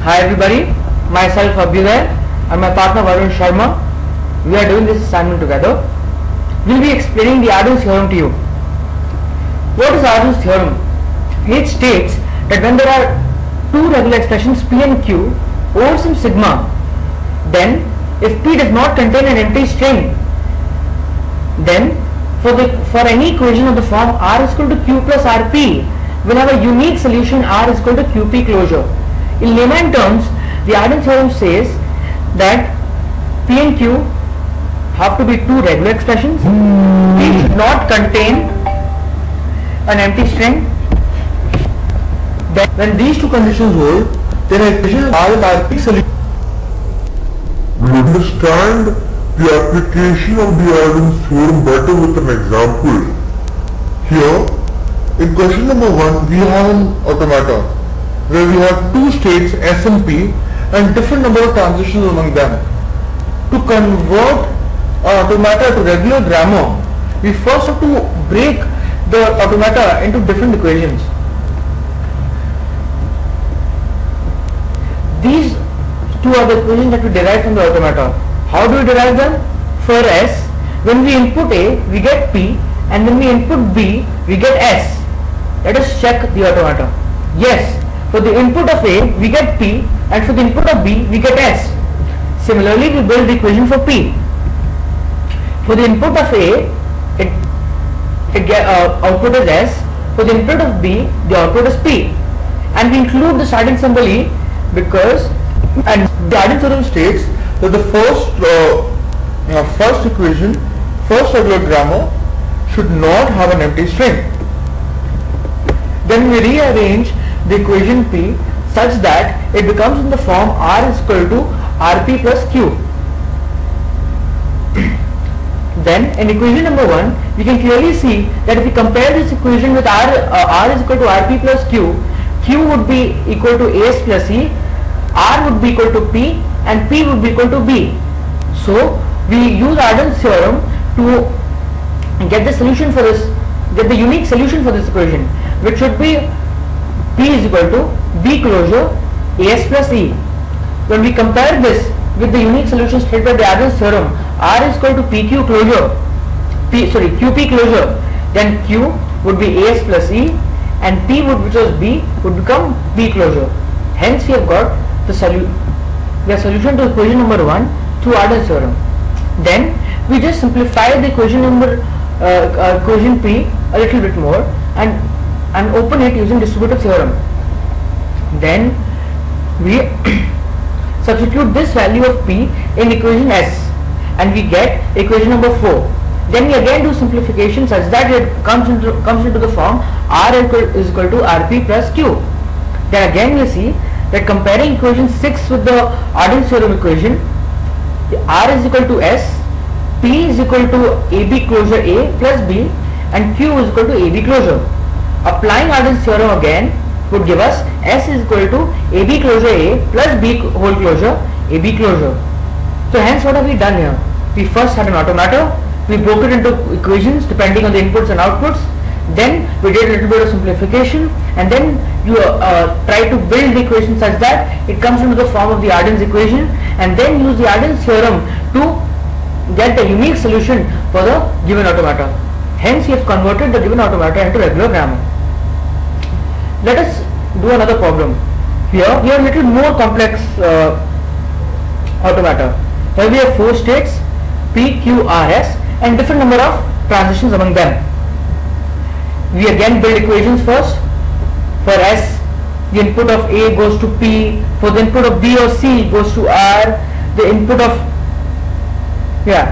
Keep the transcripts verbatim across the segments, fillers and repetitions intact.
Hi everybody, myself Abhyuday and my partner Varun Sharma. We are doing this assignment together. We will be explaining the Arden's theorem to you. What is Arden's theorem? It states that when there are two regular expressions P and Q over some sigma, then if P does not contain an empty string, then for the for any equation of the form R is equal to Q plus R P, we'll have a unique solution R is equal to Q P closure. In layman terms, the Arden theorem says that P and Q have to be two regular expressions. P should not contain an empty string. Then when these two conditions hold, then a equation R with R P solution. We understand the application of the Arden's theorem better with an example. Here, in question number one, we have an automata where we have two states S and P and different number of transitions among them. To convert an automata to regular grammar, we first have to break the automata into different equations. These two are the equations that we derive from the automata. How do we derive them? For S, when we input A, we get P, and when we input B, we get S. Let us check the automata. Yes, for the input of A, we get P, and for the input of B, we get S. Similarly, we build the equation for P. For the input of A, it, it get, uh, output is S. For the input of B, the output is P. And we include the starting symbol E because and the Arden theorem states that the first uh, uh, first equation, first regular grammar, should not have an empty string. Then we rearrange the equation P such that it becomes in the form R is equal to R P plus Q. Then in equation number one, we can clearly see that if we compare this equation with R, uh, R is equal to R P plus Q, Q would be equal to A S plus E, R would be equal to P, and P would be equal to B. So we use Arden's theorem to get the solution for this, get the unique solution for this equation, which should be P is equal to B closure A S plus E. When we compare this with the unique solution stated by the Arden's theorem, R is equal to P Q closure, P sorry Q P closure, then Q would be A S plus E, and P would, which was B, would become B closure. Hence we have got the solution, the solution to equation number one through Arden's theorem. Then we just simplify the equation number uh, uh, equation P a little bit more and and open it using distributive theorem. Then we substitute this value of P in equation S and we get equation number four. Then we again do simplification such that it comes into comes into the form R is equal to R P plus Q. Then again we see that comparing equation six with the Arden's theorem equation, R is equal to S, P is equal to A B closure A plus B, and Q is equal to A B closure. Applying Arden's theorem again would give us S is equal to A B closure A plus B whole closure A B closure. So hence what have we done here? We first had an automata, we broke it into equations depending on the inputs and outputs, then we did a little bit of simplification, and then you uh, try to build the equation such that it comes into the form of the Arden's equation, and then use the Arden's theorem to get the unique solution for the given automata. Hence, we have converted the given automata into regular grammar. Let us do another problem. Here, we have a little more complex uh, automata. Here we have four states P, Q, R, S, and different number of transitions among them. We again build equations first. For S, the input of A goes to P. For the input of B or C goes to R. The input of yeah.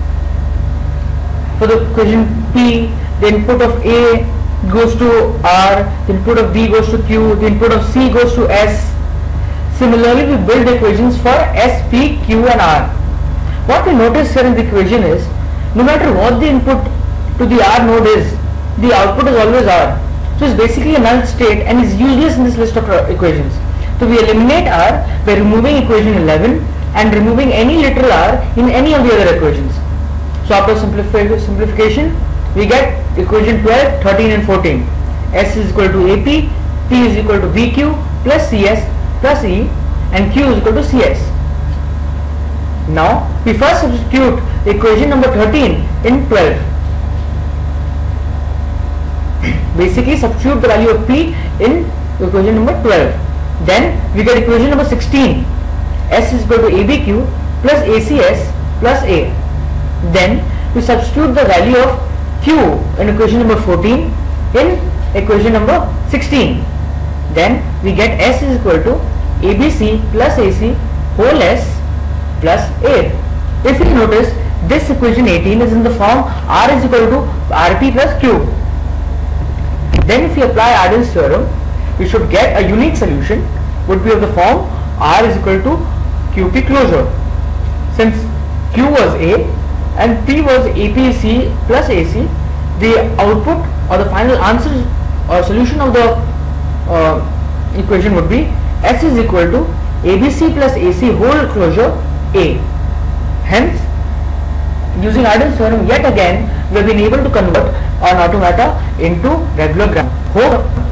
For the equation P, the input of A goes to R. The input of B goes to Q. The input of C goes to S. Similarly, we build equations for S, P, Q, and R. What we notice here in the equation is, no matter what the input to the R node is, the output is always R. So it's basically a null state and is useless in this list of equations. So we eliminate R by removing equation eleven and removing any literal R in any of the other equations. So after simplifi simplification, we get equation twelve, thirteen and fourteen. S is equal to A P, P is equal to B Q plus C S plus E, and Q is equal to C S. Now we first substitute the equation number thirteen in twelve. Basically substitute the value of P in equation number twelve. Then we get equation number sixteen. S is equal to A B Q plus A C S plus A. Then we substitute the value of Q in equation number fourteen in equation number sixteen. Then we get S is equal to A B C plus A C whole S plus A. If you notice, this equation eighteen is in the form R is equal to R P plus Q. Then if we apply Arden's theorem, we should get a unique solution would be of the form R is equal to Q P closure. Since Q was A and P was A P C plus A C, the output or the final answer or solution of the uh, equation would be S is equal to A B C plus A C whole closure A. Hence, using Arden's theorem yet again, we have been able to convert an automata into regular grammar. Hope